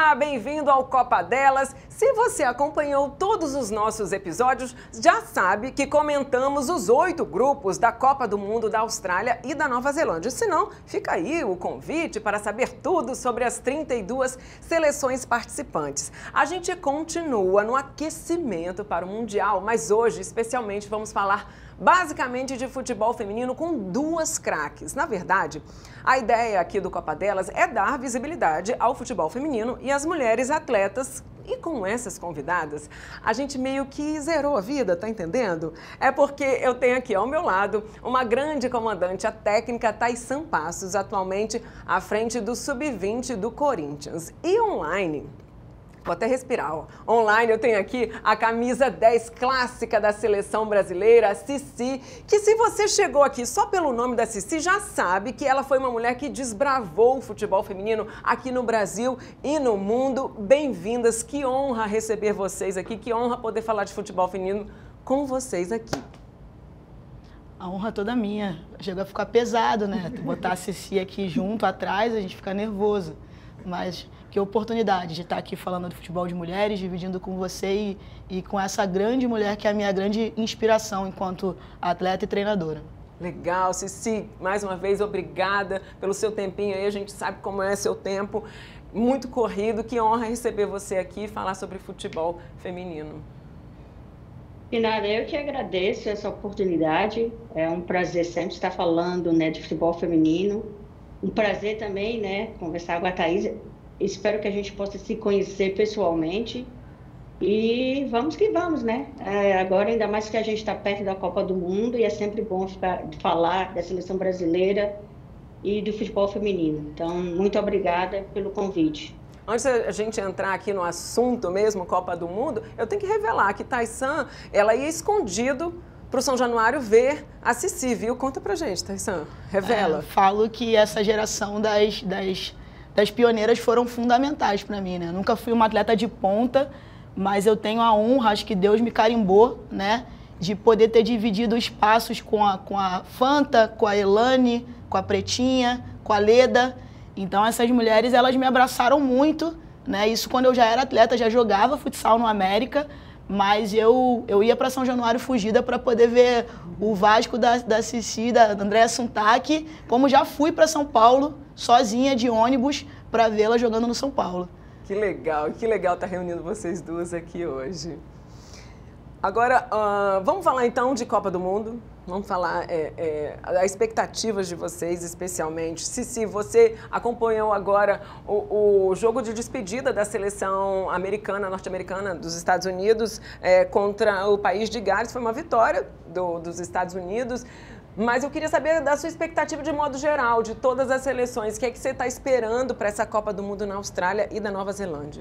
Olá, bem-vindo ao Copa Delas. Se você acompanhou todos os nossos episódios, já sabe que comentamos os 8 grupos da Copa do Mundo da Austrália e da Nova Zelândia. Se não, fica aí o convite para saber tudo sobre as 32 seleções participantes. A gente continua no aquecimento para o Mundial, mas hoje, especialmente, vamos falar basicamente de futebol feminino com 2 craques. Na verdade, a ideia aqui do Copa Delas é dar visibilidade ao futebol feminino e às mulheres atletas. E com essas convidadas, a gente meio que zerou a vida, tá entendendo? É porque eu tenho aqui ao meu lado uma grande comandante, a técnica Taissan Passos, atualmente à frente do Sub-20 do Corinthians. E online, vou até respirar, ó. Online eu tenho aqui a camisa 10 clássica da seleção brasileira, a Cici, que se você chegou aqui só pelo nome da Cici, já sabe que ela foi uma mulher que desbravou o futebol feminino aqui no Brasil e no mundo. Bem-vindas, que honra receber vocês aqui, que honra poder falar de futebol feminino com vocês aqui. A honra toda minha. Chega a ficar pesado, né? Botar a Cici aqui junto, atrás, a gente fica nervoso. Mas que oportunidade de estar aqui falando de futebol de mulheres, dividindo com você e com essa grande mulher que é a minha grande inspiração enquanto atleta e treinadora. Legal, Cici, mais uma vez obrigada pelo seu tempinho aí, a gente sabe como é seu tempo, muito corrido, que honra receber você aqui e falar sobre futebol feminino. E nada, eu que agradeço essa oportunidade, é um prazer sempre estar falando, né, de futebol feminino, um prazer também, né, conversar com a Thaís. Espero que a gente possa se conhecer pessoalmente e vamos que vamos, né? Agora, ainda mais que a gente está perto da Copa do Mundo e é sempre bom falar da seleção brasileira e do futebol feminino. Então, muito obrigada pelo convite. Antes da gente entrar aqui no assunto mesmo, Copa do Mundo, eu tenho que revelar que Taissan, ela ia escondido para o São Januário ver a Cici, viu? Conta pra gente, Taissan, revela. Falo que essa geração das pioneiras foram fundamentais para mim, né? Nunca fui uma atleta de ponta, mas eu tenho a honra, acho que Deus me carimbou, né? De poder ter dividido espaços com a Fanta, com a Elane, com a Pretinha, com a Leda. Então essas mulheres, elas me abraçaram muito, né? Isso quando eu já era atleta, já jogava futsal no América, mas eu ia para São Januário fugida para poder ver o Vasco da Cici, da Andréa Suntac, como já fui para São Paulo, sozinha de ônibus, para vê-la jogando no São Paulo. Que legal estar reunindo vocês duas aqui hoje. Agora, vamos falar então de Copa do Mundo, vamos falar as expectativas de vocês, especialmente. Cici, você acompanhou agora o jogo de despedida da seleção norte-americana dos Estados Unidos contra o país de Gales. Foi uma vitória dos Estados Unidos. Mas eu queria saber da sua expectativa de modo geral, de todas as seleções. O que é que você está esperando para essa Copa do Mundo na Austrália e da Nova Zelândia?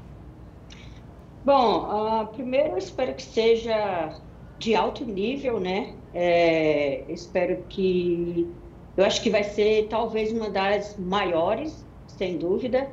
Bom, primeiro eu espero que seja de alto nível, né? Eu acho que vai ser talvez uma das maiores, sem dúvida.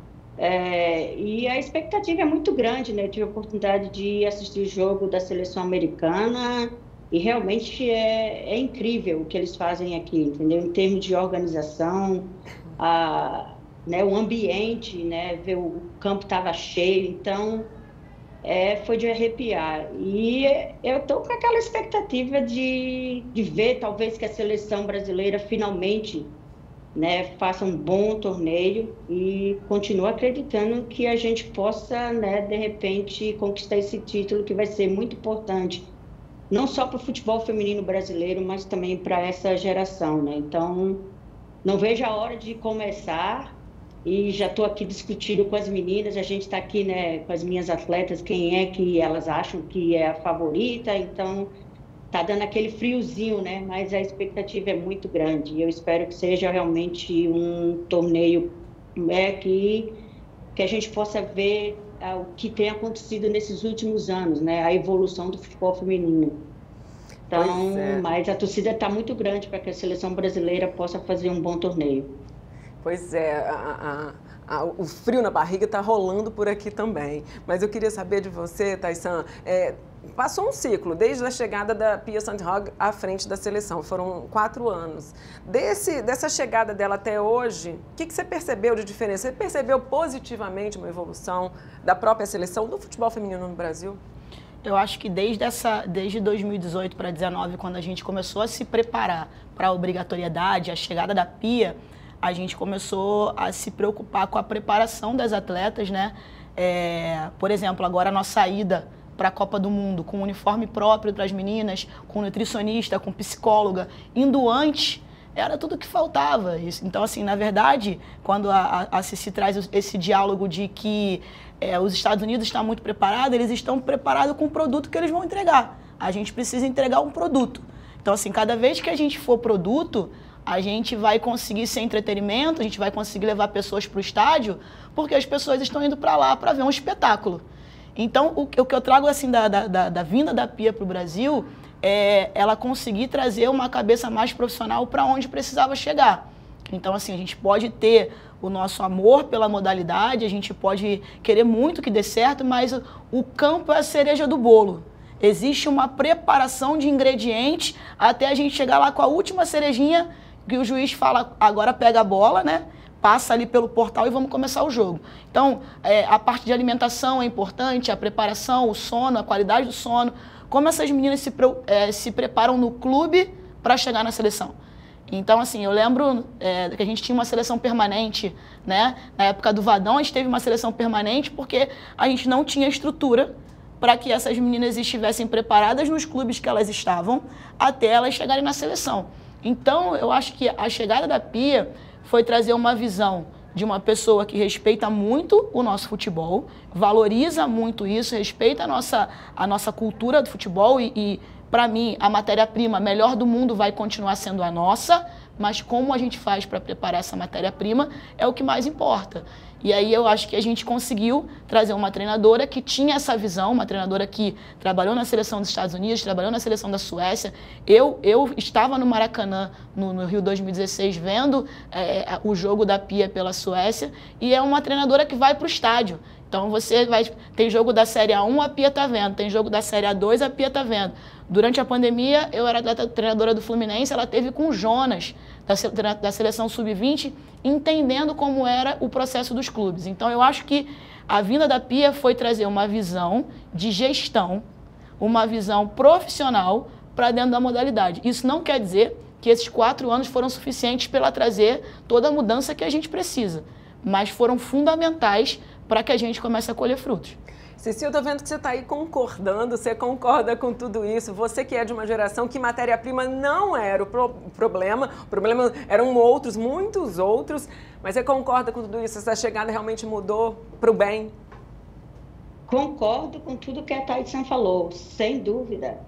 E a expectativa é muito grande, né? Eu tive a oportunidade de assistir o jogo da seleção americana. E realmente é incrível o que eles fazem aqui, entendeu? Em termos de organização, né, o ambiente, né, ver o campo estava cheio, então foi de arrepiar. E eu estou com aquela expectativa de ver, talvez, que a seleção brasileira finalmente, né, faça um bom torneio e continuo acreditando que a gente possa, né, de repente, conquistar esse título que vai ser muito importante. Não só para o futebol feminino brasileiro, mas também para essa geração, né? Então, não vejo a hora de começar e já estou aqui discutindo com as meninas, a gente está aqui, né, com as minhas atletas, quem é que elas acham que é a favorita, então está dando aquele friozinho, né? Mas a expectativa é muito grande e eu espero que seja realmente um torneio que a gente possa ver o que tem acontecido nesses últimos anos, né? A evolução do futebol feminino. Então, mas a torcida está muito grande para que a seleção brasileira possa fazer um bom torneio. Pois é, o frio na barriga está rolando por aqui também. Mas eu queria saber de você, Taissan, passou um ciclo, desde a chegada da Pia Sundhage à frente da seleção, foram 4 anos. Dessa chegada dela até hoje, o que você percebeu de diferença? Você percebeu positivamente uma evolução da própria seleção do futebol feminino no Brasil? Eu acho que desde 2018 para 2019, quando a gente começou a se preparar para a obrigatoriedade, a chegada da Pia, a gente começou a se preocupar com a preparação das atletas, né? Por exemplo, agora a nossa ida para a Copa do Mundo, com uniforme próprio para as meninas, com nutricionista, com psicóloga, indo antes, era tudo que faltava. Então, assim, na verdade, quando a Cici traz esse diálogo de que os Estados Unidos estão muito preparados, eles estão preparados com o produto que eles vão entregar. A gente precisa entregar um produto. Então, assim, cada vez que a gente for produto, a gente vai conseguir ser entretenimento, a gente vai conseguir levar pessoas para o estádio, porque as pessoas estão indo para lá para ver um espetáculo. Então, o que eu trago assim da vinda da Pia para o Brasil é ela conseguir trazer uma cabeça mais profissional para onde precisava chegar. Então, assim, a gente pode ter o nosso amor pela modalidade, a gente pode querer muito que dê certo, mas o campo é a cereja do bolo. Existe uma preparação de ingredientes até a gente chegar lá com a última cerejinha que o juiz fala, agora pega a bola, né? Passa ali pelo portal e vamos começar o jogo. Então, a parte de alimentação é importante, a preparação, o sono, a qualidade do sono, como essas meninas se preparam no clube para chegar na seleção. Então, assim, eu lembro que a gente tinha uma seleção permanente, né? Na época do Vadão, a gente teve uma seleção permanente porque a gente não tinha estrutura para que essas meninas estivessem preparadas nos clubes que elas estavam até elas chegarem na seleção. Então, eu acho que a chegada da Pia foi trazer uma visão de uma pessoa que respeita muito o nosso futebol, valoriza muito isso, respeita a nossa cultura do futebol e para mim, a matéria-prima melhor do mundo vai continuar sendo a nossa, mas como a gente faz para preparar essa matéria-prima é o que mais importa. E aí eu acho que a gente conseguiu trazer uma treinadora que tinha essa visão, uma treinadora que trabalhou na seleção dos Estados Unidos, trabalhou na seleção da Suécia. Eu estava no Maracanã, no Rio 2016, vendo o jogo da Pia pela Suécia, e é uma treinadora que vai para o estádio. Então tem jogo da Série A1, a Pia está vendo, tem jogo da Série A2, a Pia está vendo. Durante a pandemia, eu era treinadora do Fluminense, ela teve com o Jonas, da seleção sub-20, entendendo como era o processo dos clubes. Então, eu acho que a vinda da Pia foi trazer uma visão de gestão, uma visão profissional para dentro da modalidade. Isso não quer dizer que esses 4 anos foram suficientes para ela trazer toda a mudança que a gente precisa, mas foram fundamentais para que a gente comece a colher frutos. Cici, eu estou vendo que você está aí concordando, você concorda com tudo isso. Você que é de uma geração que matéria-prima não era o problema eram outros, muitos outros, mas você concorda com tudo isso? Essa chegada realmente mudou para o bem? Concordo com tudo que a Taidson falou, sem dúvida.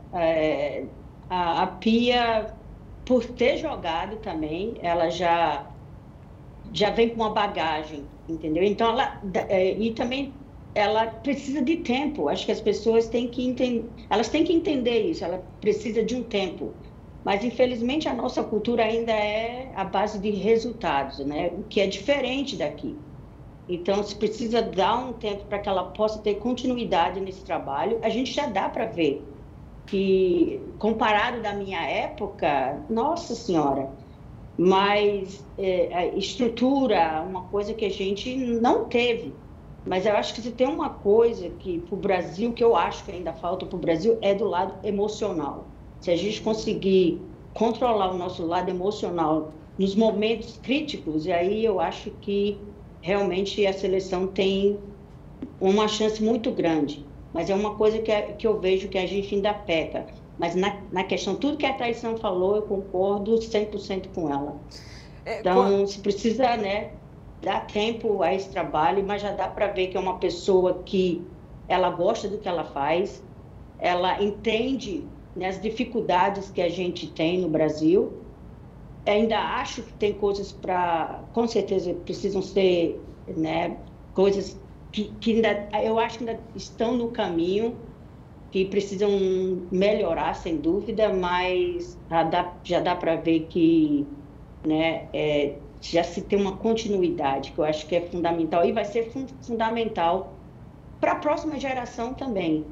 A Pia, por ter jogado também, ela já vem com uma bagagem, entendeu? Então, e também ela precisa de tempo. Acho que as pessoas têm que entender isso. Ela precisa de um tempo. Mas, infelizmente, a nossa cultura ainda é a base de resultados, né? O que é diferente daqui. Então, se precisa dar um tempo para que ela possa ter continuidade nesse trabalho. A gente já dá para ver que, comparado da minha época, nossa senhora, mas a estrutura, uma coisa que a gente não teve. Mas eu acho que se tem uma coisa que para o Brasil, que eu acho que ainda falta para o Brasil, é do lado emocional. Se a gente conseguir controlar o nosso lado emocional nos momentos críticos, e aí eu acho que realmente a seleção tem uma chance muito grande. Mas é uma coisa que eu vejo que a gente ainda peca. Mas na questão, tudo que a Taidson falou, eu concordo 100% com ela. Então, se precisa, né, dar tempo a esse trabalho, mas já dá para ver que é uma pessoa que ela gosta do que ela faz, ela entende, né, as dificuldades que a gente tem no Brasil. Ainda acho que tem coisas com certeza, precisam ser, né, coisas que ainda, eu acho que ainda estão no caminho, que precisam melhorar, sem dúvida, mas já dá para ver que, né, já se tem uma continuidade, que eu acho que é fundamental, e vai ser fundamental para a próxima geração também.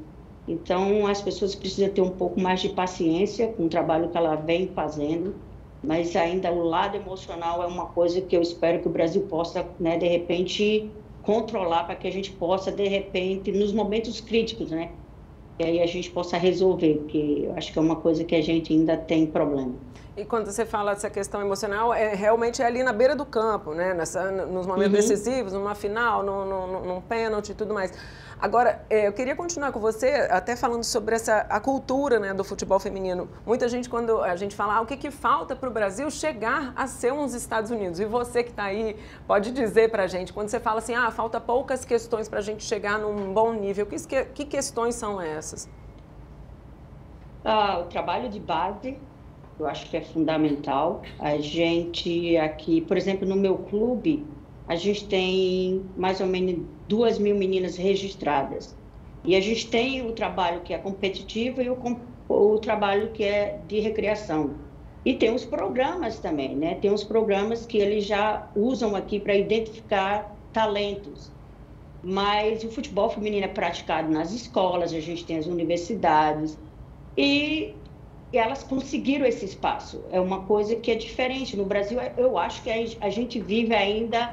Então, as pessoas precisam ter um pouco mais de paciência com o trabalho que ela vem fazendo, mas ainda o lado emocional é uma coisa que eu espero que o Brasil possa, né, de repente, controlar para que a gente possa, de repente, nos momentos críticos, né, e aí a gente possa resolver, porque eu acho que é uma coisa que a gente ainda tem problema. E quando você fala dessa questão emocional, realmente é ali na beira do campo, né? Nos momentos decisivos, numa final, num pênalti e tudo mais. Agora, eu queria continuar com você, até falando sobre a cultura, né, do futebol feminino. Muita gente, quando a gente fala, o que falta para o Brasil chegar a ser uns Estados Unidos? E você que está aí, pode dizer para a gente, quando você fala assim, falta poucas questões para a gente chegar num bom nível, que questões são essas? O trabalho de base, eu acho que é fundamental. A gente aqui, por exemplo, no meu clube, a gente tem mais ou menos 2.000 meninas registradas. E a gente tem o trabalho que é competitivo e o trabalho que é de recreação. E tem os programas também, né? Tem os programas que eles já usam aqui para identificar talentos. Mas o futebol feminino é praticado nas escolas, a gente tem as universidades. E elas conseguiram esse espaço. É uma coisa que é diferente. No Brasil, eu acho que a gente vive ainda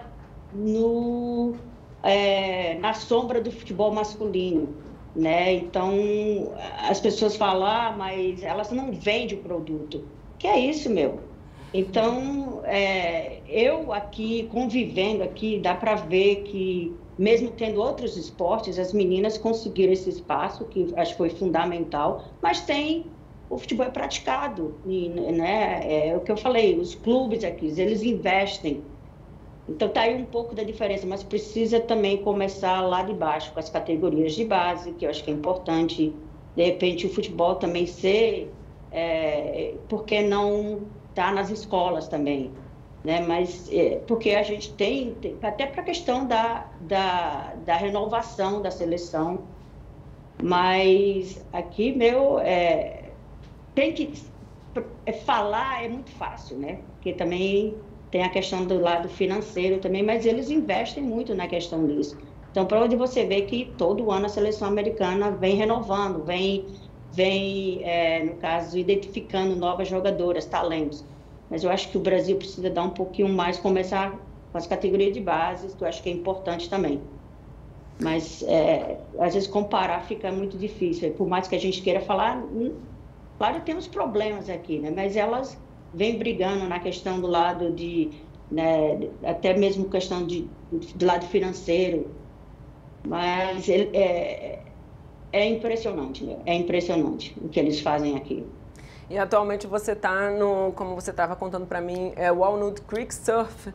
na sombra do futebol masculino, né? Então, as pessoas falam, mas elas não vendem o produto. Que é isso, meu? Então, eu aqui, convivendo aqui, dá para ver que, mesmo tendo outros esportes, as meninas conseguiram esse espaço, que acho que foi fundamental, mas o futebol é praticado, né? É o que eu falei, os clubes aqui, eles investem. Então, está aí um pouco da diferença, mas precisa também começar lá de baixo, com as categorias de base, que eu acho que é importante, de repente, o futebol também ser, por que não estar nas escolas também, né? Mas, porque a gente tem até para a questão da renovação da seleção, mas aqui, tem que falar é muito fácil, né? Porque também tem a questão do lado financeiro também, mas eles investem muito na questão disso. Então, para onde você vê que todo ano a seleção americana vem renovando, vem no caso, identificando novas jogadoras, talentos. Mas eu acho que o Brasil precisa dar um pouquinho mais, começar com as categorias de base, que eu acho que é importante também. Mas, às vezes, comparar fica muito difícil. Por mais que a gente queira falar, claro, tem uns problemas aqui, né? Mas elas vêm brigando na questão do lado né, até mesmo questão do lado financeiro. Mas é impressionante, né? É impressionante o que eles fazem aqui. E atualmente você está como você estava contando para mim, Walnut Creek Surf.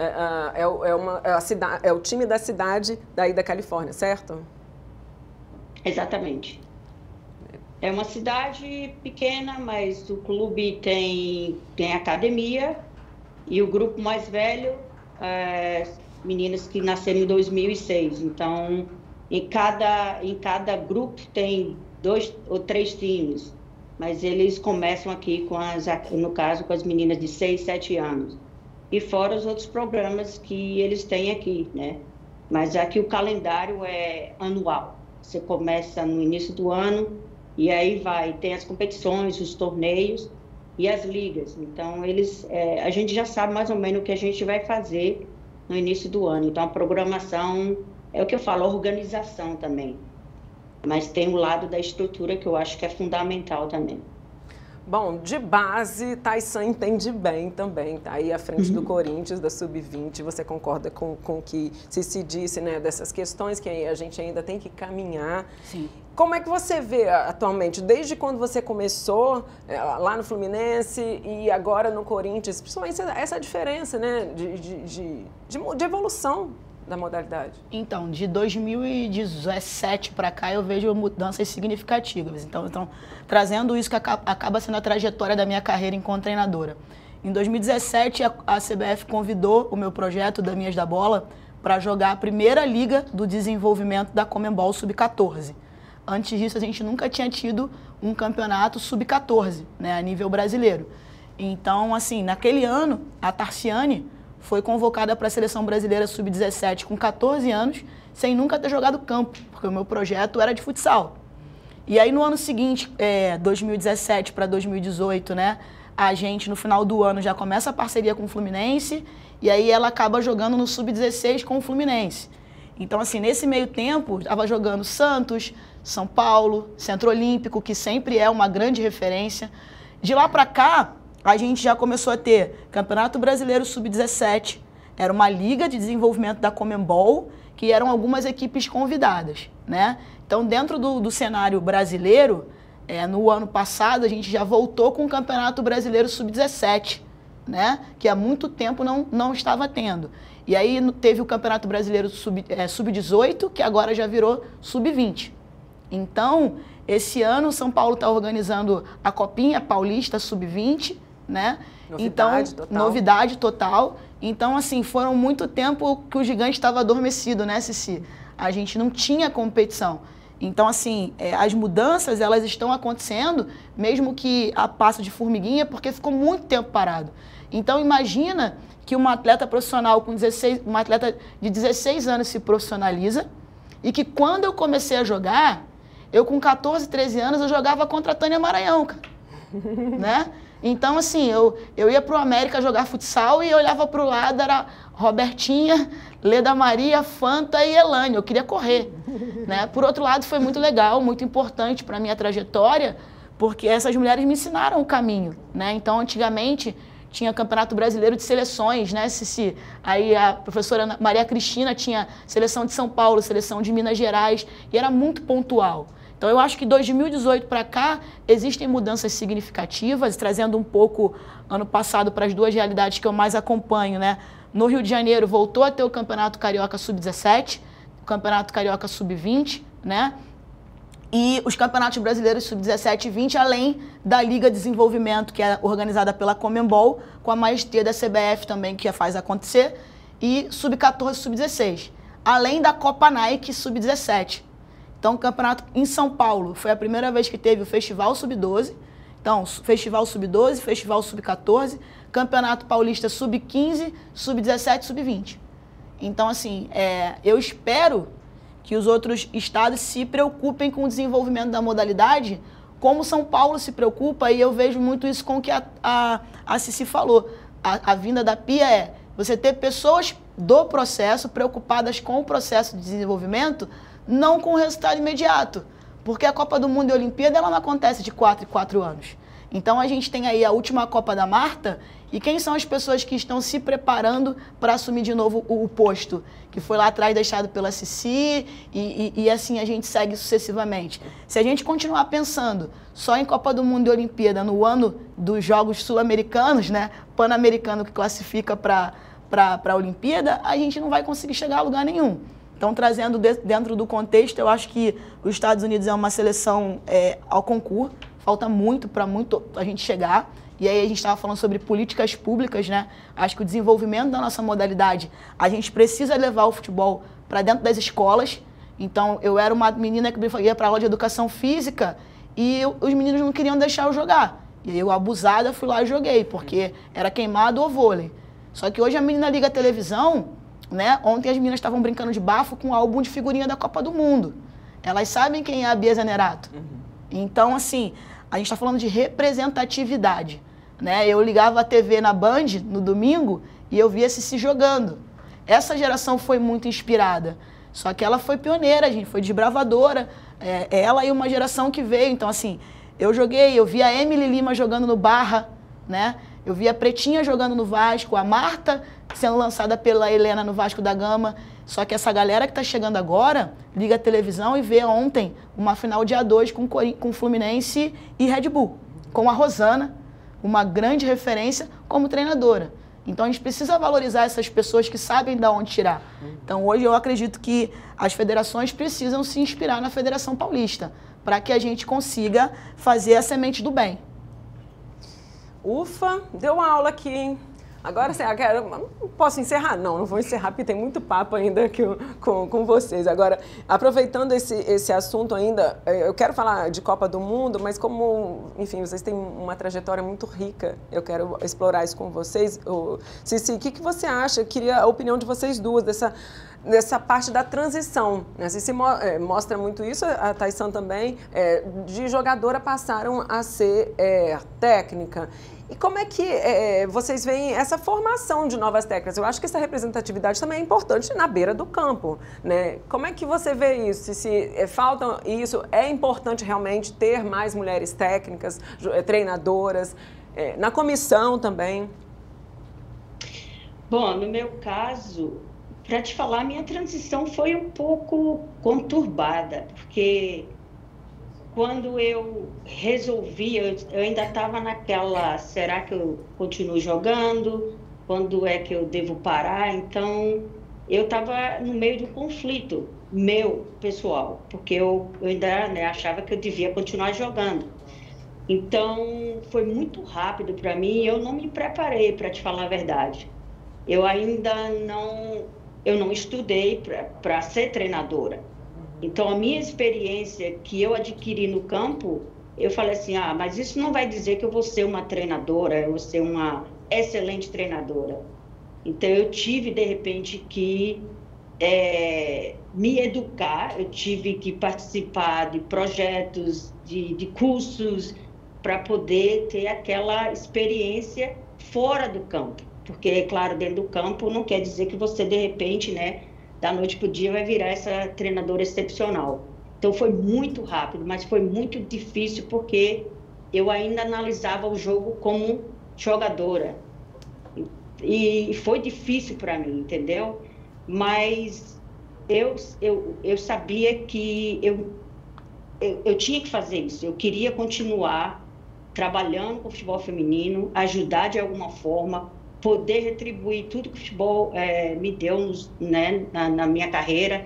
É o time da cidade daí da Califórnia, certo? Exatamente. É uma cidade pequena, mas o clube tem academia e o grupo mais velho, meninas que nasceram em 2006. Então, em cada grupo tem 2 ou 3 times, mas eles começam aqui no caso, com as meninas de 6, 7 anos. E fora os outros programas que eles têm aqui, né? Mas aqui o calendário é anual. Você começa no início do ano e aí tem as competições, os torneios e as ligas. Então, a gente já sabe mais ou menos o que a gente vai fazer no início do ano. Então, a programação, é o que eu falo, a organização também. Mas tem o lado da estrutura que eu acho que é fundamental também. Bom, de base, Taissan entende bem também, está aí à frente do Corinthians, da Sub-20. Você concorda com o que se disse, né, dessas questões que a gente ainda tem que caminhar? Sim. Como é que você vê atualmente, desde quando você começou lá no Fluminense e agora no Corinthians, principalmente essa diferença, né, de evolução da modalidade? Então, de 2017 para cá, eu vejo mudanças significativas. Então trazendo isso que acaba sendo a trajetória da minha carreira enquanto treinadora. Em 2017, a CBF convidou o meu projeto, Daminhas da Bola, para jogar a primeira liga do desenvolvimento da Conmebol Sub-14. Antes disso, a gente nunca tinha tido um campeonato Sub-14, né, a nível brasileiro. Então, assim, naquele ano, a Tarciane foi convocada para a Seleção Brasileira Sub-17 com 14 anos, sem nunca ter jogado campo, porque o meu projeto era de futsal. E aí no ano seguinte, 2017 para 2018, né, a gente no final do ano já começa a parceria com o Fluminense e aí ela acaba jogando no Sub-16 com o Fluminense. Então assim, nesse meio tempo, estava jogando Santos, São Paulo, Centro Olímpico, que sempre é uma grande referência. De lá para cá, a gente já começou a ter Campeonato Brasileiro Sub-17, era uma liga de desenvolvimento da Conmebol, que eram algumas equipes convidadas, né? Então, dentro do cenário brasileiro, no ano passado, a gente já voltou com o Campeonato Brasileiro Sub-17, né? Que há muito tempo não estava tendo. E aí teve o Campeonato Brasileiro Sub-18, que agora já virou Sub-20. Então, esse ano, São Paulo está organizando a Copinha Paulista Sub-20, né? Novidade total. Então, assim, foram muito tempo que o gigante estava adormecido, né, Cici? A gente não tinha competição. Então, assim, as mudanças, elas estão acontecendo, mesmo que a passo de formiguinha, porque ficou muito tempo parado. Então, imagina que uma atleta profissional uma atleta de 16 anos se profissionaliza e que quando eu comecei a jogar, eu com 14, 13 anos, eu jogava contra a Tânia Maranhão, cara. Né? Então, assim, eu ia pro América jogar futsal e eu olhava pro lado, era Robertinha, Leda Maria, Fanta e Elane. Eu queria correr, né? Por outro lado, foi muito legal, muito importante para a minha trajetória, porque essas mulheres me ensinaram o caminho, né? Então, antigamente, tinha Campeonato Brasileiro de Seleções, né, Cici? Aí a professora Maria Cristina tinha seleção de São Paulo, seleção de Minas Gerais, e era muito pontual. Então, eu acho que 2018 para cá existem mudanças significativas, trazendo um pouco ano passado para as duas realidades que eu mais acompanho, né? No Rio de Janeiro, voltou a ter o Campeonato Carioca Sub-17, o Campeonato Carioca Sub-20, né? E os Campeonatos Brasileiros Sub-17 e 20, além da Liga de Desenvolvimento, que é organizada pela Conmebol, com a maestria da CBF também, que faz acontecer, e Sub-14 e Sub-16, além da Copa Nike Sub-17. Então, o campeonato em São Paulo foi a primeira vez que teve o Festival Sub-12. Então, Festival Sub-12, Festival Sub-14, Campeonato Paulista Sub-15, Sub-17 e Sub-20. Então, assim, eu espero que os outros estados se preocupem com o desenvolvimento da modalidade, como São Paulo se preocupa, e eu vejo muito isso com o que a Cici falou. A vinda da Pia é você ter pessoas do processo preocupadas com o processo de desenvolvimento, não com o resultado imediato, porque a Copa do Mundo e a Olimpíada ela não acontece de 4 em 4 anos. Então a gente tem aí a última Copa da Marta, e quem são as pessoas que estão se preparando para assumir de novo o posto, que foi lá atrás deixado pela Cici, e assim a gente segue sucessivamente. Se a gente continuar pensando só em Copa do Mundo e Olimpíada no ano dos Jogos Sul-Americanos, né, Pan-Americano que classifica para a Olimpíada, a gente não vai conseguir chegar a lugar nenhum. Então, trazendo dentro do contexto, eu acho que os Estados Unidos é uma seleção ao concurso, falta muito para a gente chegar. E aí a gente estava falando sobre políticas públicas, né? Acho que o desenvolvimento da nossa modalidade, a gente precisa levar o futebol para dentro das escolas. Então, eu era uma menina que ia para a aula de educação física e os meninos não queriam deixar eu jogar. E eu, abusada, fui lá e joguei, porque era queimado ou vôlei. Só que hoje a menina liga a televisão, né? Ontem as meninas estavam brincando de bafo com um álbum de figurinha da Copa do Mundo. Elas sabem quem é a Bia Zanerato. Então, assim, a gente está falando de representatividade, né? Eu ligava a TV na Band no domingo e eu via a Cici jogando. Essa geração foi muito inspirada. Só que ela foi pioneira, a gente foi desbravadora. Ela e uma geração que veio. Então, assim, eu vi a Emily Lima jogando no Barra, né? Eu vi a Pretinha jogando no Vasco, a Marta sendo lançada pela Helena no Vasco da Gama. Só que essa galera que está chegando agora, liga a televisão e vê ontem uma final de A2 com Fluminense e Red Bull, com a Rosana, uma grande referência como treinadora. Então a gente precisa valorizar essas pessoas que sabem de onde tirar. Então hoje eu acredito que as federações precisam se inspirar na Federação Paulista, para que a gente consiga fazer a semente do bem. Ufa, deu aula aqui, hein? Agora, assim, posso encerrar? Não vou encerrar, porque tem muito papo ainda aqui com vocês. Agora, aproveitando esse assunto ainda, eu quero falar de Copa do Mundo, mas como, enfim, vocês têm uma trajetória muito rica, eu quero explorar isso com vocês. Cici, o que você acha? Eu queria a opinião de vocês duas, nessa parte da transição, né? Se mostra muito isso, a Taissan também, de jogadora passaram a ser técnica. E como é que vocês veem essa formação de novas técnicas? Eu acho que essa representatividade também é importante na beira do campo, né? Como é que você vê isso? Se falta isso, é importante realmente ter mais mulheres técnicas, treinadoras, na comissão também? Bom, no meu caso, para te falar, minha transição foi um pouco conturbada, porque quando eu resolvi, eu ainda estava naquela, será que eu continuo jogando? Quando é que eu devo parar? Então, eu estava no meio de um conflito meu, pessoal, porque eu ainda, né, achava que eu devia continuar jogando. Então, foi muito rápido para mim e eu não me preparei, para te falar a verdade. Eu ainda não estudei para ser treinadora. Então, a minha experiência que eu adquiri no campo, eu falei assim, mas isso não vai dizer que eu vou ser uma treinadora, eu vou ser uma excelente treinadora. Então, eu tive, de repente, que me educar, eu tive que participar de projetos, de cursos, para poder ter aquela experiência fora do campo. Porque, claro, dentro do campo não quer dizer que você, de repente, né, da noite para o dia vai virar essa treinadora excepcional. Então foi muito rápido, mas foi muito difícil porque eu ainda analisava o jogo como jogadora. E foi difícil para mim, entendeu? Mas eu sabia que eu tinha que fazer isso. Eu queria continuar trabalhando com o futebol feminino, ajudar de alguma forma, poder retribuir tudo que o futebol me deu, né, na minha carreira.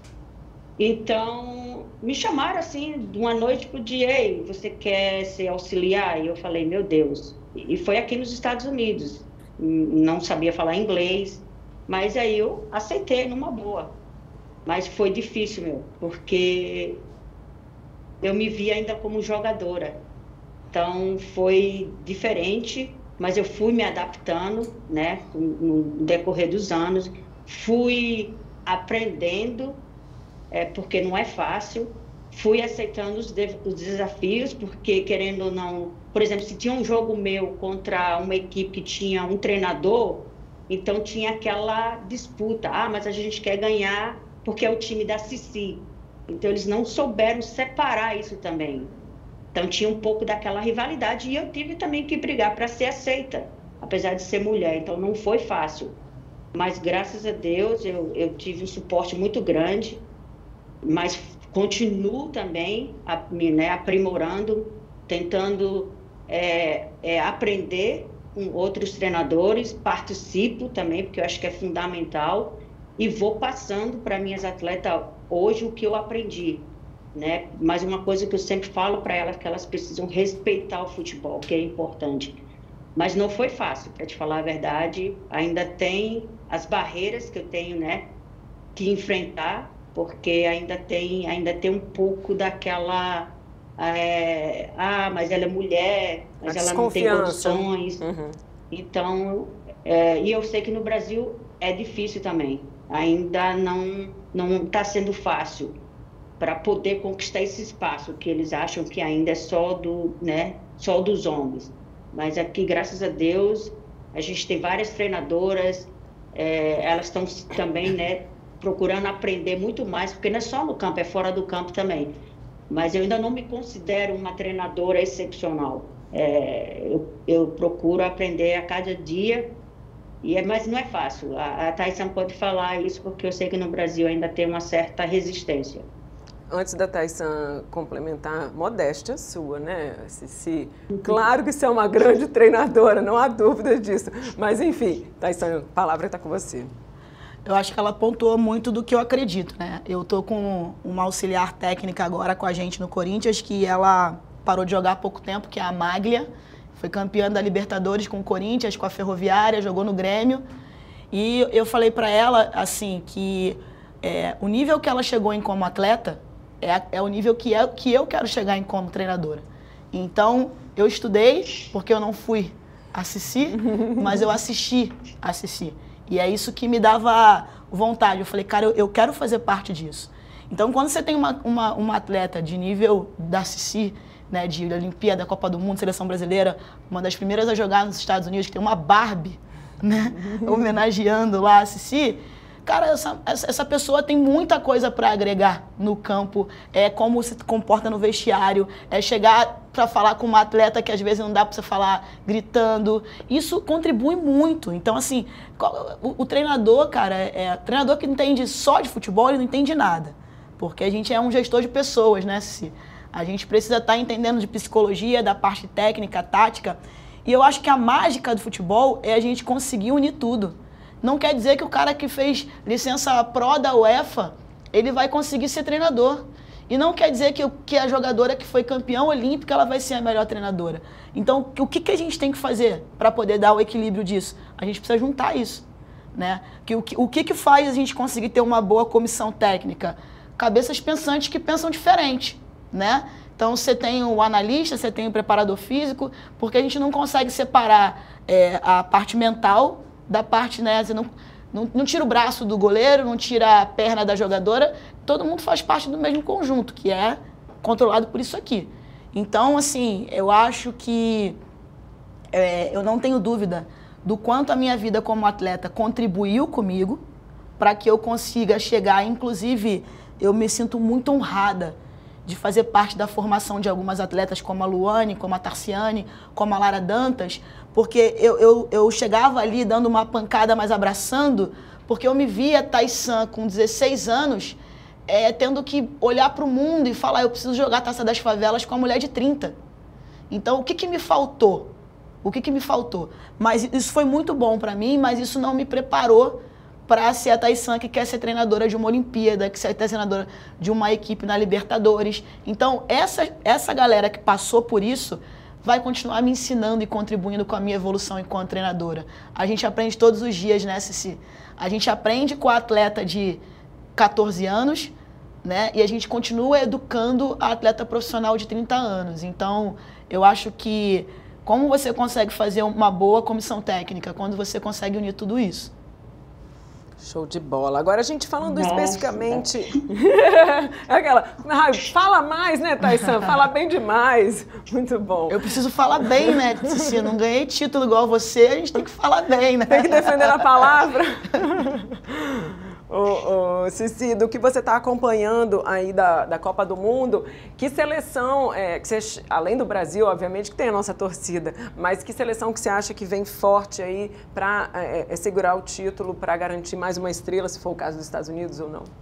Então, me chamaram assim, de uma noite para o dia, ei, você quer ser auxiliar? E eu falei, meu Deus. E foi aqui nos Estados Unidos. Não sabia falar inglês, mas aí eu aceitei numa boa. Mas foi difícil, porque eu me vi ainda como jogadora. Então, foi diferente, mas eu fui me adaptando, né, no decorrer dos anos, fui aprendendo, porque não é fácil, fui aceitando os desafios, porque querendo ou não, por exemplo, se tinha um jogo meu contra uma equipe que tinha um treinador, então tinha aquela disputa, mas a gente quer ganhar porque é o time da Cici, então eles não souberam separar isso também. Então, tinha um pouco daquela rivalidade e eu tive também que brigar para ser aceita, apesar de ser mulher. Então, não foi fácil. Mas, graças a Deus, eu tive um suporte muito grande, mas continuo também aprimorando, tentando aprender com outros treinadores, participo também, porque eu acho que é fundamental, e vou passando para minhas atletas hoje o que eu aprendi. Né? Mas uma coisa que eu sempre falo para elas é que elas precisam respeitar o futebol, que é importante. Mas não foi fácil, para te falar a verdade. Ainda tem as barreiras que eu tenho, né, que enfrentar, porque ainda tem um pouco daquela mas ela é mulher, mas ela não tem condições. Uhum. Então, e eu sei que no Brasil é difícil também. Ainda não está sendo fácil para poder conquistar esse espaço que eles acham que ainda é só dos homens. Mas aqui, graças a Deus, a gente tem várias treinadoras, elas estão também, né, procurando aprender muito mais, porque não é só no campo, é fora do campo também. Mas eu ainda não me considero uma treinadora excepcional. Eu procuro aprender a cada dia, mas não é fácil. A Taissan pode falar isso, porque eu sei que no Brasil ainda tem uma certa resistência. Antes da Taissan complementar, modéstia sua, né, Cici? Claro que você é uma grande treinadora, não há dúvida disso. Mas, enfim, Taissan, a palavra está com você. Eu acho que ela pontuou muito do que eu acredito, né? Eu tô com uma auxiliar técnica agora com a gente no Corinthians, que ela parou de jogar há pouco tempo, que é a Maglia. Foi campeã da Libertadores com o Corinthians, com a Ferroviária, jogou no Grêmio. E eu falei para ela, assim, que o nível que ela chegou em como atleta é o nível que eu quero chegar em como treinadora. Então, eu estudei, porque eu não fui a Cici, mas eu assisti a Cici. E é isso que me dava vontade. Eu falei, cara, eu quero fazer parte disso. Então, quando você tem uma atleta de nível da Cici, né, de Olimpíada, Copa do Mundo, Seleção Brasileira, uma das primeiras a jogar nos Estados Unidos, que tem uma Barbie, né, homenageando lá a Cici, cara, essa pessoa tem muita coisa para agregar no campo, como se comporta no vestiário, chegar para falar com uma atleta que às vezes não dá para você falar gritando. Isso contribui muito. Então, assim, o treinador, cara, treinador que entende só de futebol, ele não entende nada. Porque a gente é um gestor de pessoas, né, Cici? A gente precisa estar entendendo de psicologia, da parte técnica, tática. E eu acho que a mágica do futebol é a gente conseguir unir tudo. Não quer dizer que o cara que fez licença pró da UEFA, ele vai conseguir ser treinador. E não quer dizer que a jogadora que foi campeã olímpica, ela vai ser a melhor treinadora. Então, o que a gente tem que fazer para poder dar o equilíbrio disso? A gente precisa juntar isso, né? O que faz a gente conseguir ter uma boa comissão técnica? Cabeças pensantes que pensam diferente, né? Então, você tem o analista, você tem o preparador físico, porque a gente não consegue separar a parte mental da parte, né? Você não tira o braço do goleiro, não tira a perna da jogadora, todo mundo faz parte do mesmo conjunto, que é controlado por isso aqui. Então, assim, eu acho que eu não tenho dúvida do quanto a minha vida como atleta contribuiu comigo para que eu consiga chegar, inclusive, eu me sinto muito honrada de fazer parte da formação de algumas atletas como a Luane, como a Tarciane, como a Lara Dantas, porque eu chegava ali dando uma pancada, mas abraçando, porque eu me via Taissan com 16 anos, tendo que olhar para o mundo e falar, eu preciso jogar a Taça das Favelas com a mulher de 30. Então, o que me faltou? O que me faltou? Mas isso foi muito bom para mim, mas isso não me preparou para ser a Taissan que quer ser treinadora de uma Olimpíada, que quer ser treinadora de uma equipe na Libertadores. Então, essa galera que passou por isso vai continuar me ensinando e contribuindo com a minha evolução enquanto treinadora. A gente aprende todos os dias, né, Cici? A gente aprende com a atleta de 14 anos, né? E a gente continua educando a atleta profissional de 30 anos. Então, eu acho que como você consegue fazer uma boa comissão técnica quando você consegue unir tudo isso? Show de bola. Agora a gente falando especificamente... Aquela... fala mais, né, Taissan? Fala bem demais. Muito bom. Eu preciso falar bem, né, Cici? Não ganhei título igual você, a gente tem que falar bem, né? Tem que defender a palavra. Cici, do que você está acompanhando aí da Copa do Mundo, que seleção, que você, além do Brasil, obviamente, que tem a nossa torcida, mas que seleção que você acha que vem forte aí para segurar o título, para garantir mais uma estrela, se for o caso dos Estados Unidos ou não?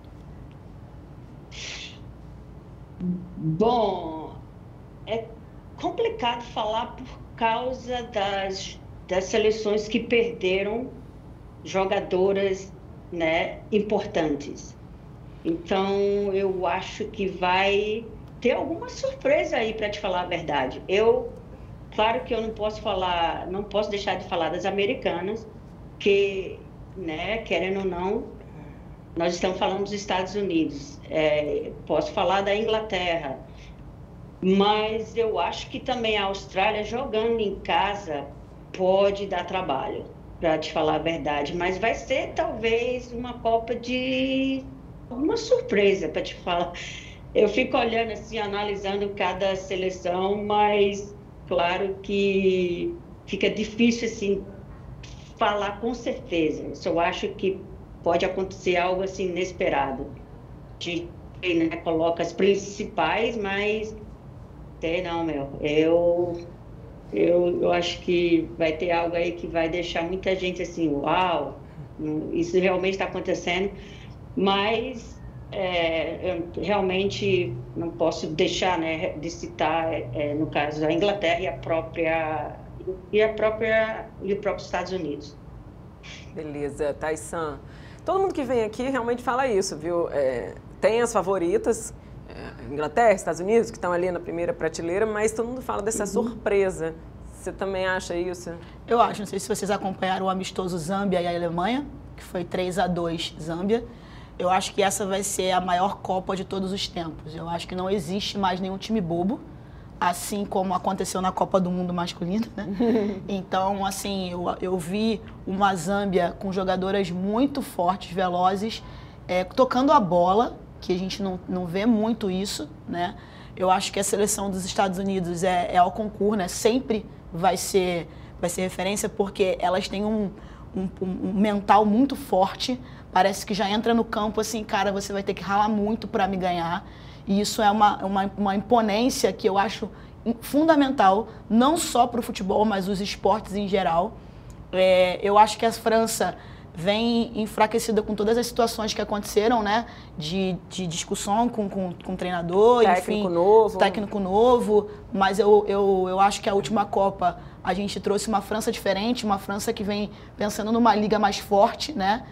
Bom, é complicado falar por causa das seleções que perderam jogadoras, né, importantes. Então, eu acho que vai ter alguma surpresa aí, para te falar a verdade. Claro que eu não posso deixar de falar das americanas, que, né, querendo ou não, nós estamos falando dos Estados Unidos. Posso falar da Inglaterra, mas eu acho que também a Austrália, jogando em casa, pode dar trabalho, para te falar a verdade, mas vai ser talvez uma Copa de uma surpresa, para te falar. Eu fico olhando assim, analisando cada seleção, mas claro que fica difícil assim falar com certeza. Eu só acho que pode acontecer algo assim inesperado. A gente, né, coloca as principais, mas eu acho que vai ter algo aí que vai deixar muita gente assim, uau, isso realmente está acontecendo, mas eu realmente não posso deixar, né, de citar, no caso, a Inglaterra e os próprios Estados Unidos. Beleza, Taissan. Todo mundo que vem aqui realmente fala isso, viu? Tem as favoritas, Inglaterra, Estados Unidos, que estão ali na primeira prateleira, mas todo mundo fala dessa surpresa. Você também acha isso? Eu acho. Não sei se vocês acompanharam o amistoso Zâmbia e a Alemanha, que foi 3-2 Zâmbia. Eu acho que essa vai ser a maior Copa de todos os tempos. Eu acho que não existe mais nenhum time bobo, assim como aconteceu na Copa do Mundo masculina, né? Então, assim, eu vi uma Zâmbia com jogadoras muito fortes, velozes, tocando a bola, que a gente não vê muito isso, né? Eu acho que a seleção dos Estados Unidos é ao concurso, né? Sempre vai ser referência, porque elas têm um mental muito forte. Parece que já entra no campo assim, cara, você vai ter que ralar muito para me ganhar. E isso é uma imponência que eu acho fundamental, não só para o futebol, mas os esportes em geral. Eu acho que a França vem enfraquecida com todas as situações que aconteceram, né? De discussão com o treinador, técnico novo. Mas eu acho que a última Copa a gente trouxe uma França diferente, uma França que vem pensando numa liga mais forte, né?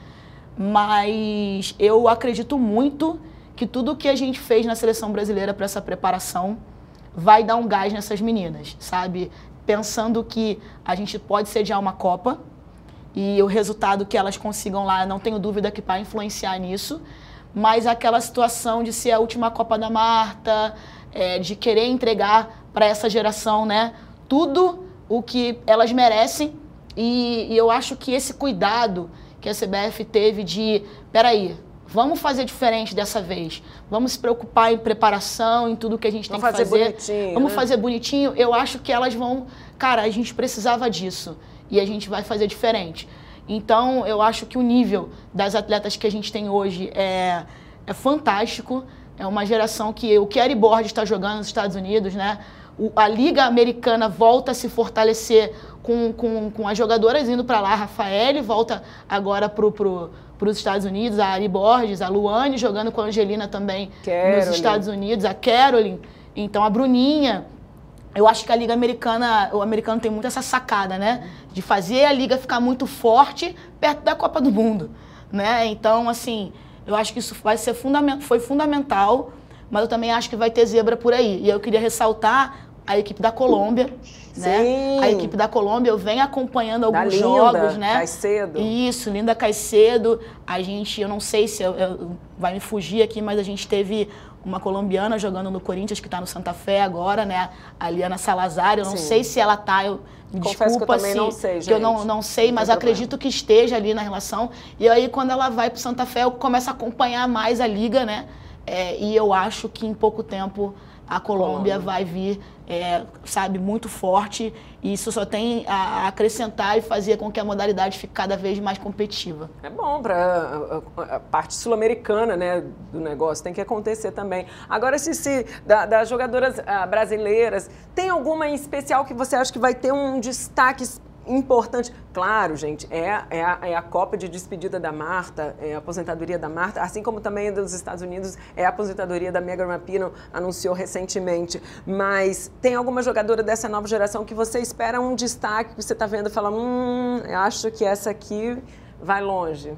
Mas eu acredito muito que tudo que a gente fez na seleção brasileira para essa preparação vai dar um gás nessas meninas, sabe? Pensando que a gente pode sediar uma Copa e o resultado que elas consigam lá, não tenho dúvida que vai influenciar nisso, mas aquela situação de ser a última Copa da Marta, de querer entregar para essa geração, né, tudo o que elas merecem, e eu acho que esse cuidado que a CBF teve de, peraí, vamos fazer diferente dessa vez. Vamos se preocupar em preparação, em tudo que a gente tem que fazer. Bonitinho, vamos né? fazer bonitinho. Eu acho que elas vão... Cara, a gente precisava disso. E a gente vai fazer diferente. Então, eu acho que o nível das atletas que a gente tem hoje é fantástico. É uma geração que o Kerry Borges está jogando nos Estados Unidos, né? A Liga Americana volta a se fortalecer com as jogadoras indo para lá. A Rafaele volta agora para os Estados Unidos, a Ari Borges, a Luane jogando com a Angelina também nos Estados Unidos, a Caroline, então a Bruninha. Eu acho que a Liga Americana, o americano tem muito essa sacada, né? De fazer a Liga ficar muito forte perto da Copa do Mundo, né? Então, assim, eu acho que isso foi fundamental, mas eu também acho que vai ter zebra por aí. E eu queria ressaltar a equipe da Colômbia, né? Sim. A equipe da Colômbia, eu venho acompanhando alguns jogos, né? Caicedo. Isso, Linda Caicedo. A gente, eu não sei se vai me fugir aqui, mas a gente teve uma colombiana jogando no Corinthians, que está no Santa Fé agora, né? A Liana Salazar. Eu não sei se ela tá, me Confesso desculpa, que eu também não sei, gente. que eu não sei, mas acredito que esteja ali na relação. E aí, quando ela vai para o Santa Fé, eu começo a acompanhar mais a liga, né? E eu acho que em pouco tempo a Colômbia vai vir, sabe, muito forte, e isso só tem a acrescentar e fazer com que a modalidade fique cada vez mais competitiva. É bom para a parte sul-americana, né, do negócio, tem que acontecer também. Agora, das jogadoras brasileiras, tem alguma em especial que você acha que vai ter um destaque importante? Claro, gente, é a Copa de despedida da Marta, é a aposentadoria da Marta, assim como também dos Estados Unidos, é a aposentadoria da Megan Rapinoe, anunciou recentemente. Mas tem alguma jogadora dessa nova geração que você espera um destaque, que você está vendo e fala, eu acho que essa aqui vai longe?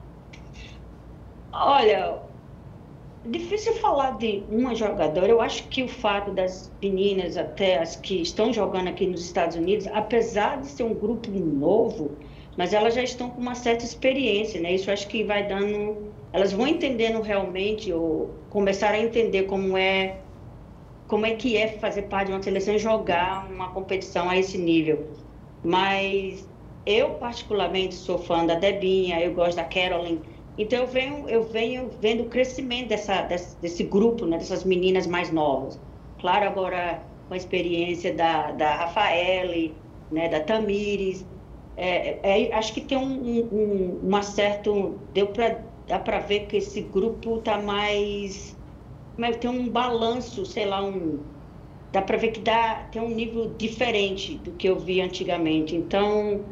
Olha, difícil falar de uma jogadora. Eu acho que o fato das meninas, até as que estão jogando aqui nos Estados Unidos, apesar de ser um grupo novo, mas elas já estão com uma certa experiência, né? Isso eu acho que vai dando... Elas vão entendendo realmente, ou começar a entender como é que é fazer parte de uma seleção e jogar uma competição a esse nível. Mas eu, particularmente, sou fã da Debinha, eu gosto da Caroline. Então, eu venho vendo o crescimento desse grupo, né, dessas meninas mais novas. Claro, agora com a experiência da Rafaele, né, da Tamires. Acho que tem uma certa... Dá para ver que esse grupo está mais... Mas tem um balanço, sei lá, dá para ver que tem um nível diferente do que eu vi antigamente. Então,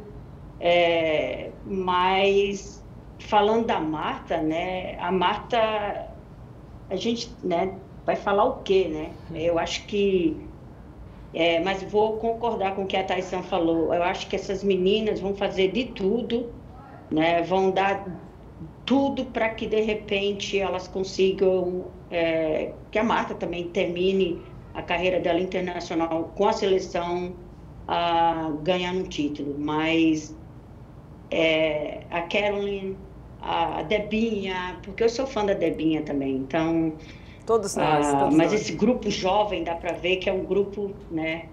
mas... Falando da Marta, né? A Marta, a gente, né, vai falar o quê, né? Eu acho que... mas vou concordar com o que a Thaísa falou. Eu acho que essas meninas vão fazer de tudo, né? Vão dar tudo para que, de repente, elas consigam... que a Marta também termine a carreira dela internacional com a seleção, ganhando um título. Mas a Caroline... a Debinha, porque eu sou fã da Debinha também, então Todos nós, todos mas nós. esse grupo jovem, dá para ver que é um grupo, né,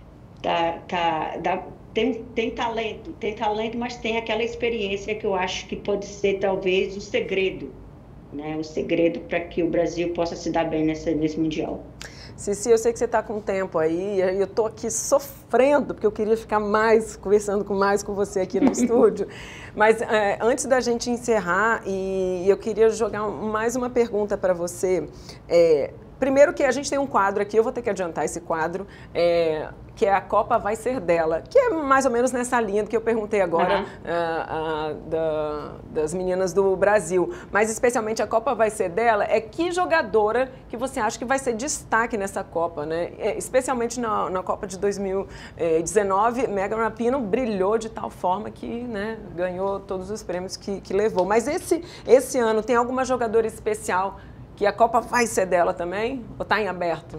tem talento, mas tem aquela experiência que eu acho que pode ser talvez o segredo, né, o segredo para que o Brasil possa se dar bem nesse Mundial. Cici, eu sei que você está com tempo aí, eu estou aqui sofrendo, porque eu queria ficar conversando mais com você aqui no estúdio, mas antes da gente encerrar, eu queria jogar mais uma pergunta para você. Primeiro que a gente tem um quadro aqui, eu vou ter que adiantar esse quadro, que é A Copa Vai Ser Dela, que é mais ou menos nessa linha do que eu perguntei agora das meninas do Brasil. Mas especialmente A Copa Vai Ser Dela, que jogadora que você acha que vai ser destaque nessa Copa, né? Especialmente na Copa de 2019, Megan Rapinoe brilhou de tal forma que, né, ganhou todos os prêmios que levou. Mas esse ano tem alguma jogadora especial que a Copa vai ser dela também? Ou está em aberto?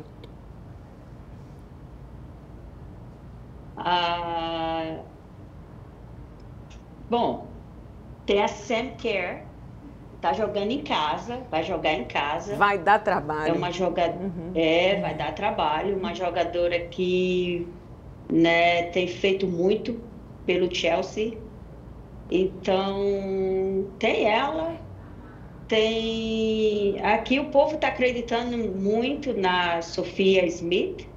Bom, tem a Sam Kerr, tá jogando em casa, vai jogar em casa. Vai dar trabalho. É uma jogadora, vai dar trabalho, uma jogadora que, né, tem feito muito pelo Chelsea. Então, tem ela. Aqui o povo está acreditando muito na Sophia Smith,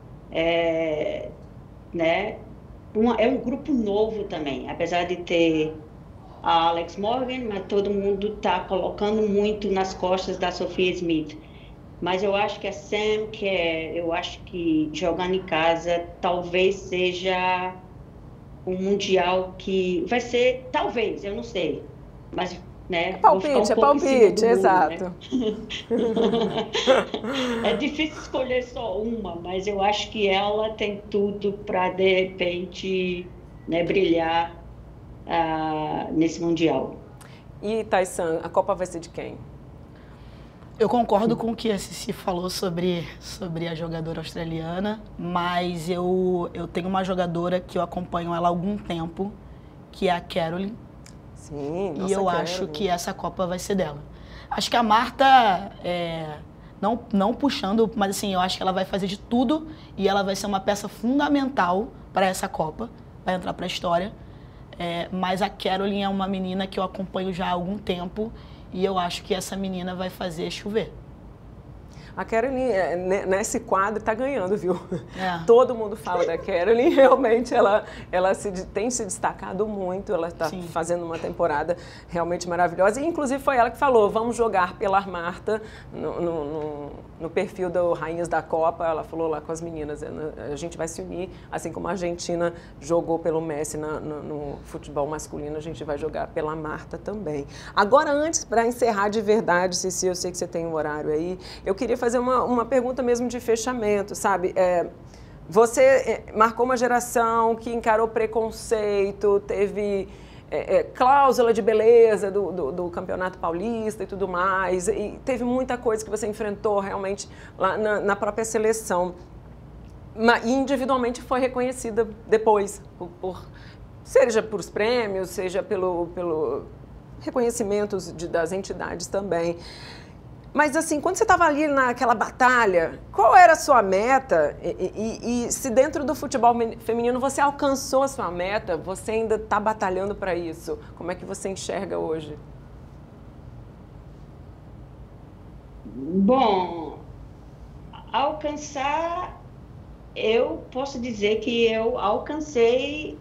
né? É um grupo novo também, apesar de ter a Alex Morgan, mas todo mundo está colocando muito nas costas da Sophia Smith. Mas eu acho que a Sam, eu acho que jogando em casa talvez seja um mundial que vai ser, talvez, eu não sei, mas, né, palpite, exato. Né? É difícil escolher só uma, mas eu acho que ela tem tudo para, de repente, né, brilhar nesse Mundial. E, Taysan, a Copa vai ser de quem? Eu concordo com o que a Cici falou sobre a jogadora australiana, mas eu tenho uma jogadora que eu acompanho ela há algum tempo, que é a Caroline. Sim, e eu acho que essa Copa vai ser dela. Acho que a Marta, não puxando, mas assim, eu acho que ela vai fazer de tudo e ela vai ser uma peça fundamental para essa Copa, vai entrar para a história. Mas a Caroline é uma menina que eu acompanho já há algum tempo e eu acho que essa menina vai fazer chover. A Caroline, nesse quadro, está ganhando, viu? Todo mundo fala da Caroline, realmente ela tem se destacado muito, ela está fazendo uma temporada realmente maravilhosa. E, inclusive, foi ela que falou, vamos jogar pela Marta no perfil do Rainhas da Copa. Ela falou lá com as meninas, a gente vai se unir, assim como a Argentina jogou pelo Messi no futebol masculino, a gente vai jogar pela Marta também. Agora, antes, para encerrar de verdade, Cici, eu sei que você tem um horário aí, eu queria fazer uma pergunta mesmo de fechamento, sabe? Você marcou uma geração que encarou preconceito, teve cláusula de beleza do Campeonato Paulista e tudo mais, e teve muita coisa que você enfrentou realmente lá na própria seleção. E individualmente foi reconhecida depois, seja por os prêmios, seja pelo reconhecimentos das entidades também. Mas, assim, quando você estava ali naquela batalha, qual era a sua meta? E se dentro do futebol feminino você alcançou a sua meta, você ainda está batalhando para isso? Como é que você enxerga hoje? Bom, alcançar, eu posso dizer que eu alcancei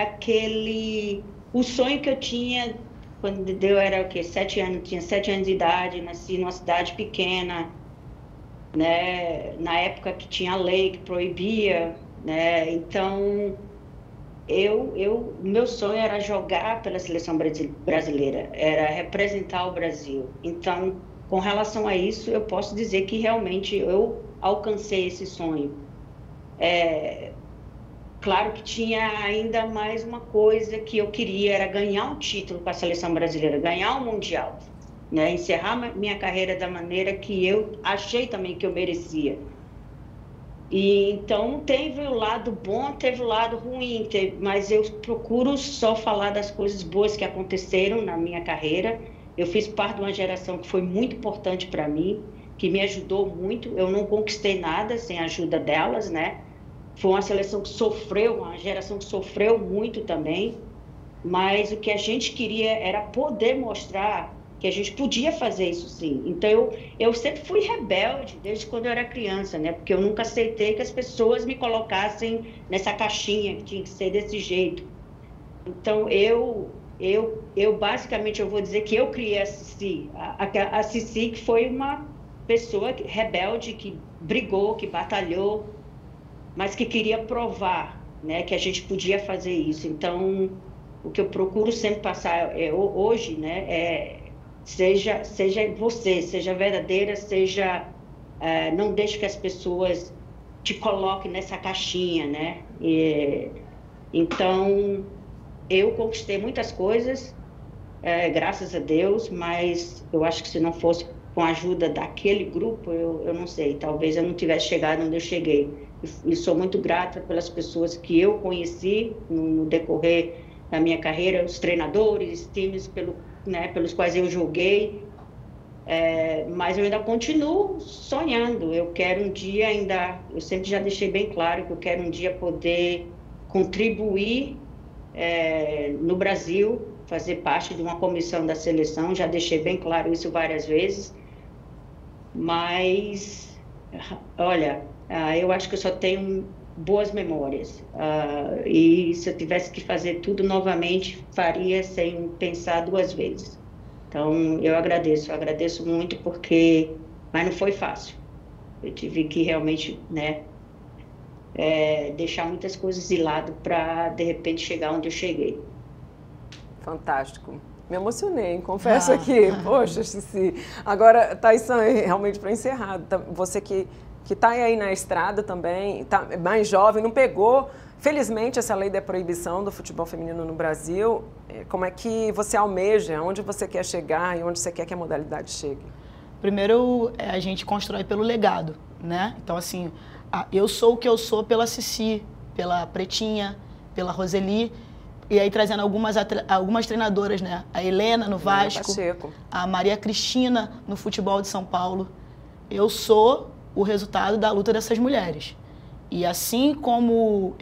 o sonho que eu tinha quando eu era o quê? 7 anos, tinha 7 anos de idade, nasci numa cidade pequena, né? Na época que tinha lei que proibia, né? Então, meu sonho era jogar pela seleção brasileira, era representar o Brasil. Então, com relação a isso, eu posso dizer que realmente eu alcancei esse sonho. Claro que tinha ainda mais uma coisa que eu queria, era ganhar um título com a seleção brasileira, ganhar um Mundial, né? Encerrar minha carreira da maneira que eu achei também que eu merecia. E então teve o lado bom, teve o lado ruim, mas eu procuro só falar das coisas boas que aconteceram na minha carreira. Eu fiz parte de uma geração que foi muito importante para mim, que me ajudou muito. Eu não conquistei nada sem a ajuda delas, né? Foi uma seleção que sofreu, uma geração que sofreu muito também, mas o que a gente queria era poder mostrar que a gente podia fazer isso sim. Então, eu sempre fui rebelde, desde quando eu era criança, né? Porque eu nunca aceitei que as pessoas me colocassem nessa caixinha, que tinha que ser desse jeito. Então, eu basicamente, eu vou dizer que eu criei a Cici. A Cici, que foi uma pessoa rebelde, que brigou, que batalhou, mas que queria provar, né, que a gente podia fazer isso. Então, o que eu procuro sempre passar hoje, né, seja você, seja verdadeira, não deixe que as pessoas te coloquem nessa caixinha, né? Então, eu conquistei muitas coisas, graças a Deus, mas eu acho que se não fosse com a ajuda daquele grupo, eu não sei, talvez eu não tivesse chegado onde eu cheguei. E sou muito grata pelas pessoas que eu conheci no decorrer da minha carreira, os treinadores, times pelos quais eu joguei, mas eu ainda continuo sonhando. Eu quero um dia eu sempre já deixei bem claro que eu quero um dia poder contribuir no Brasil, fazer parte de uma comissão da seleção, já deixei bem claro isso várias vezes, mas, olha, eu acho que eu só tenho boas memórias, e se eu tivesse que fazer tudo novamente, faria sem pensar duas vezes. Então, eu agradeço muito, mas não foi fácil. Eu tive que realmente, né, deixar muitas coisas de lado para, de repente, chegar onde eu cheguei. Fantástico. Me emocionei, confesso aqui. Poxa, Cici. Agora, Thaísan, realmente para encerrar, você que está aí na estrada também, está mais jovem, não pegou, felizmente, essa lei da proibição do futebol feminino no Brasil. Como é que você almeja, onde você quer chegar e onde você quer que a modalidade chegue? Primeiro, a gente constrói pelo legado, né? Então, assim, eu sou o que eu sou pela Cici, pela Pretinha, pela Roseli, e aí trazendo algumas treinadoras, né? A Helena no Vasco, a Maria Cristina no futebol de São Paulo. Eu sou o resultado da luta dessas mulheres. E assim como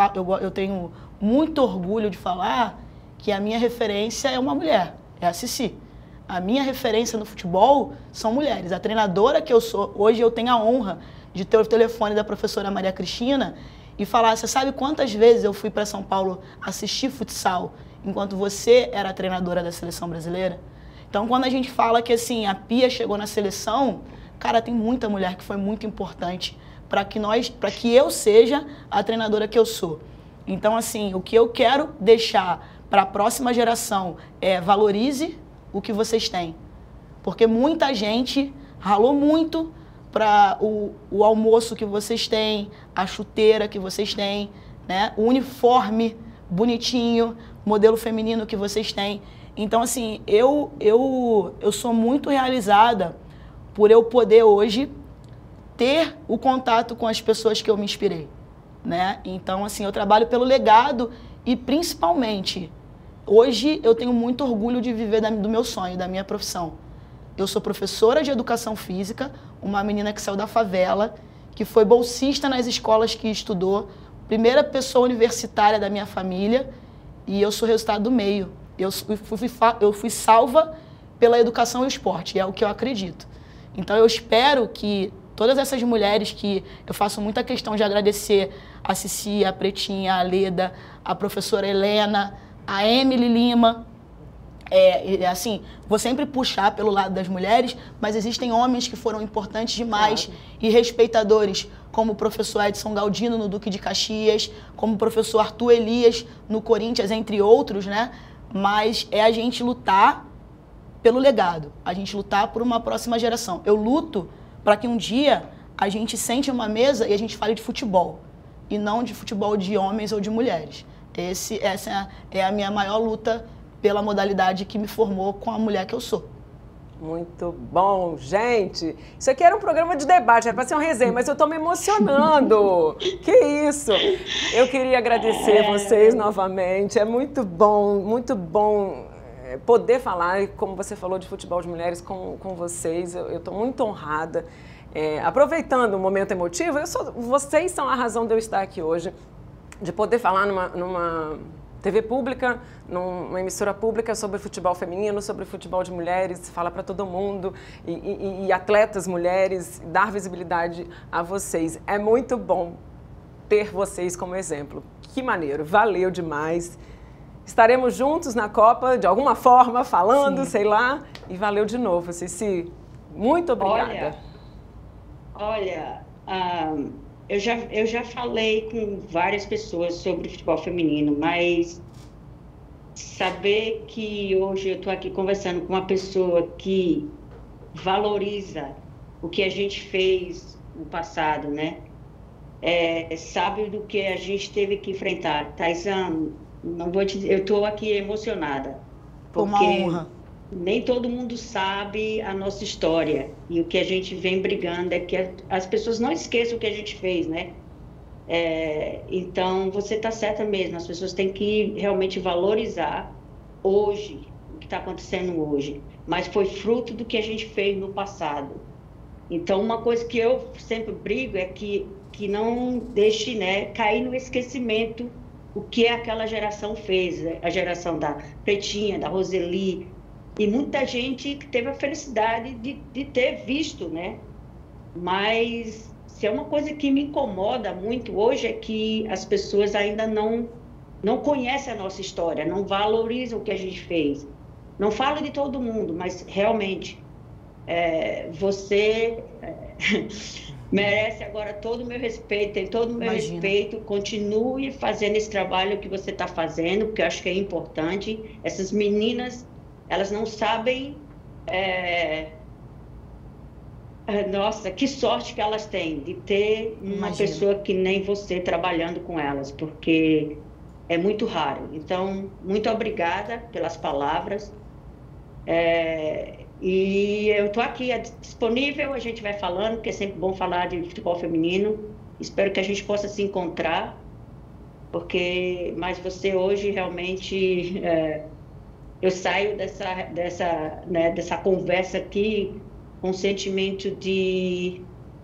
eu tenho muito orgulho de falar que a minha referência é uma mulher, é a Cici. A minha referência no futebol são mulheres. A treinadora que eu sou, hoje eu tenho a honra de ter o telefone da professora Maria Cristina e falar, você sabe quantas vezes eu fui para São Paulo assistir futsal enquanto você era a treinadora da seleção brasileira? Então, quando a gente fala que assim, a Pia chegou na seleção, cara, tem muita mulher que foi muito importante para que eu seja a treinadora que eu sou. Então, assim, o que eu quero deixar para a próxima geração é valorize o que vocês têm. Porque muita gente ralou muito para o almoço que vocês têm, a chuteira que vocês têm, né? O uniforme bonitinho, modelo feminino que vocês têm. Então, assim, eu sou muito realizada por eu poder hoje ter o contato com as pessoas que eu me inspirei, né? Então, assim, eu trabalho pelo legado e, principalmente, hoje eu tenho muito orgulho de viver do meu sonho, da minha profissão. Eu sou professora de educação física, uma menina que saiu da favela, que foi bolsista nas escolas que estudou, primeira pessoa universitária da minha família, e eu sou resultado do meio. Eu fui salva pela educação e o esporte, é o que eu acredito. Então eu espero que todas essas mulheres que eu faço muita questão de agradecer, a Cici, a Pretinha, a Leda, a professora Helena, a Emily Lima, assim, vou sempre puxar pelo lado das mulheres, mas existem homens que foram importantes demais, claro, e respeitadores, como o professor Edson Galdino no Duque de Caxias, como o professor Arthur Elias no Corinthians, entre outros, né? Mas é a gente lutar pelo legado, a gente lutar por uma próxima geração. Eu luto para que um dia a gente sente uma mesa e a gente fale de futebol, e não de futebol de homens ou de mulheres. Essa é a minha maior luta pela modalidade que me formou com a mulher que eu sou. Muito bom, gente. Isso aqui era um programa de debate, era para ser uma resenha, mas eu estou me emocionando. Que isso! Eu queria agradecer vocês novamente. É muito bom poder falar, como você falou, de futebol de mulheres com vocês. Eu estou muito honrada. Aproveitando o momento emotivo, vocês são a razão de eu estar aqui hoje, de poder falar numa TV pública, numa emissora pública sobre futebol feminino, sobre futebol de mulheres, falar para todo mundo e atletas mulheres, dar visibilidade a vocês. É muito bom ter vocês como exemplo. Que maneiro, valeu demais. Estaremos juntos na Copa, de alguma forma, falando, sei lá, e valeu de novo, Ceci. Muito obrigada. Olha, eu já falei com várias pessoas sobre futebol feminino, mas saber que hoje eu estou aqui conversando com uma pessoa que valoriza o que a gente fez no passado, né? Sabe do que a gente teve que enfrentar. Taizan, não vou te dizer, eu estou aqui emocionada. Por uma honra. Nem todo mundo sabe a nossa história, e o que a gente vem brigando é que as pessoas não esqueçam o que a gente fez, né? Então, você está certa mesmo, as pessoas têm que realmente valorizar hoje, o que está acontecendo hoje, mas foi fruto do que a gente fez no passado. Então, uma coisa que eu sempre brigo é que não deixe, né, cair no esquecimento o que aquela geração fez, né? A geração da Pretinha, da Roseli, e muita gente que teve a felicidade de ter visto, né? Mas se é uma coisa que me incomoda muito hoje é que as pessoas ainda não conhecem a nossa história, não valorizam o que a gente fez. Não falo de todo mundo, mas realmente você merece agora todo o meu respeito, tem todo o meu respeito. Continue fazendo esse trabalho que você está fazendo, porque eu acho que é importante. Essas meninas, elas não sabem, nossa, que sorte que elas têm de ter uma pessoa que nem você trabalhando com elas, porque é muito raro. Então, muito obrigada pelas palavras. E eu estou aqui disponível, a gente vai falando, porque é sempre bom falar de futebol feminino. Espero que a gente possa se encontrar, mas você hoje realmente... eu saio dessa conversa aqui com um sentimento de...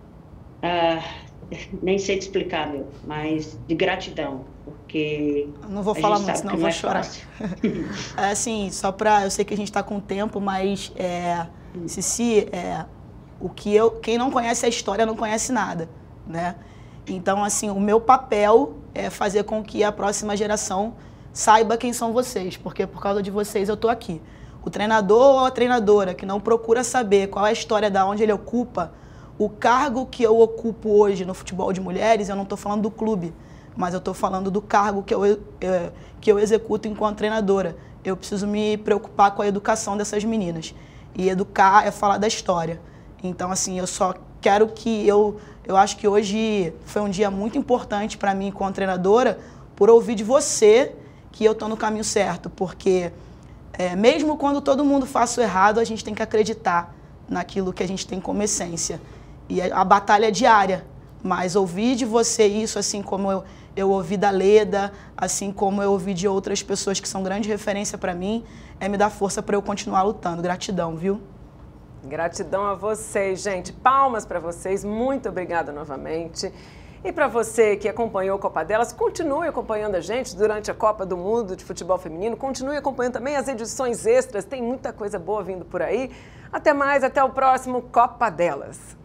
nem sei te explicar, mas de gratidão, porque... Não vou falar muito, senão eu vou chorar. Assim, eu sei que a gente está com tempo, mas, Ceci, quem não conhece a história não conhece nada, né? Então, assim, o meu papel é fazer com que a próxima geração saiba quem são vocês, porque por causa de vocês eu estou aqui. O treinador ou a treinadora que não procura saber qual é a história de onde ele ocupa, o cargo que eu ocupo hoje no futebol de mulheres, eu não estou falando do clube, mas eu estou falando do cargo que eu executo enquanto treinadora. Eu preciso me preocupar com a educação dessas meninas. E educar é falar da história. Então, assim, eu só quero que eu acho que hoje foi um dia muito importante para mim enquanto treinadora, por ouvir de você que eu estou no caminho certo, porque mesmo quando todo mundo faça o errado, a gente tem que acreditar naquilo que a gente tem como essência. E a batalha é diária, mas ouvir de você isso, assim como eu ouvi da Leda, assim como eu ouvi de outras pessoas que são grande referência para mim, me dá força para eu continuar lutando. Gratidão, viu? Gratidão a vocês, gente. Palmas para vocês. Muito obrigada novamente. E para você que acompanhou a Copa Delas, continue acompanhando a gente durante a Copa do Mundo de Futebol Feminino. Continue acompanhando também as edições extras. Tem muita coisa boa vindo por aí. Até mais, até o próximo Copa Delas.